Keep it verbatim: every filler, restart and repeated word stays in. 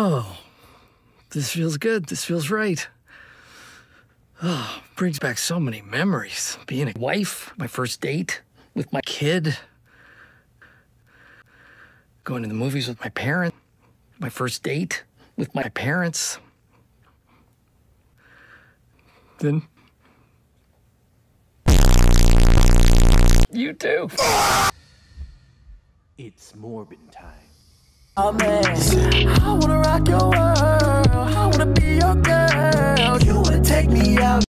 Oh, this feels good. This feels right. Oh, brings back so many memories. Being a wife, my first date with my kid, going to the movies with my parents, my first date with my parents. Then you too. It's morbin time. Oh man, I wanna rock your world. I wanna be your girl. You wanna take me out.